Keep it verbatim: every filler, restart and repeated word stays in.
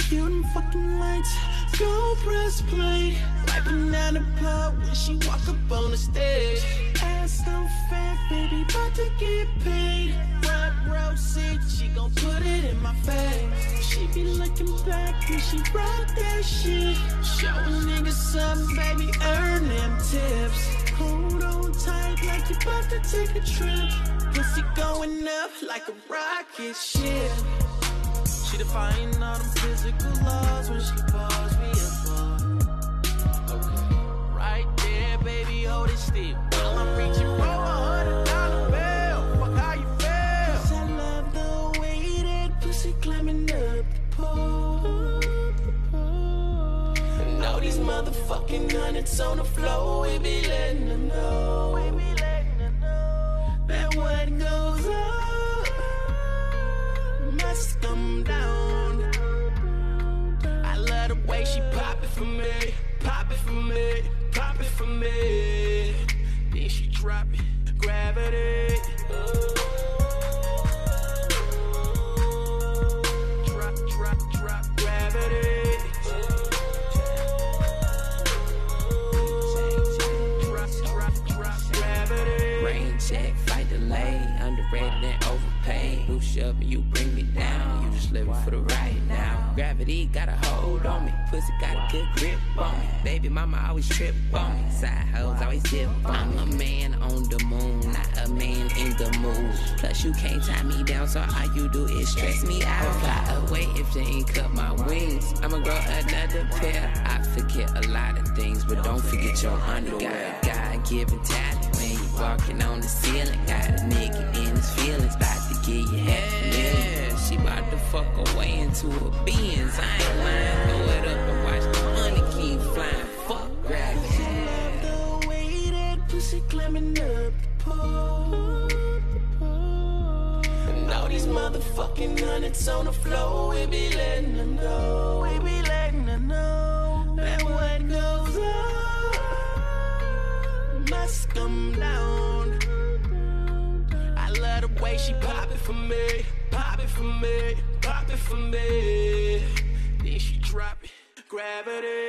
cue them fucking lights. Go press play. Wiping down the pub when she walk up on the stage. Ass so fat, baby, about to get paid. Front row seat, she gon' put it in my face. She be looking back when she rock that shit. Showing niggas something, baby, earn them tips. Hold on tight like you about to take a trip. Pussy going up like a rocket ship. She defying all them physical laws when she calls me a boy. Okay, right there, baby, hold it still. While I'm reaching for a hundred dollar bill. Fuck how you feel. 'Cause I love the way that pussy climbing up the pole. And all these motherfucking hundreds on the floor, we be letting them know. We be letting them know that what goes up must come down. I love the way she pop it for me, pop it for me, pop it for me. Then she drop it, gravity. Drop, drop, drop, gravity. Drop, drop, drop, gravity. Rain check, fight delay, underrated and overpaid. Boost you up and you bring me down. You just living for the right now. Gravity got a hold on me. Pussy got a good grip on me. Baby mama always trip on me. Side hoes always dip on me. I'm a man on the moon, not a man in the mood. Plus you can't tie me down, so all you do is stress me out. I'll fly away if they ain't cut my wings. I'ma grow another pair. I forget a lot of things, but don't forget your underwear. God-given talent when you walking on the ceiling. Got a nigga in his feelings, about to give you half a million. She about to fuck away into her beings. I ain't lying, throw it up and watch the money keep flying. Fuck gravity. I love the way that pussy climbing up the pole. And all these motherfucking hundreds on the floor, we be letting them know. We be letting them know that what goes up must come down. I love the way she pop it for me, pop it for me, pop it for me. Then she drop it, gravity.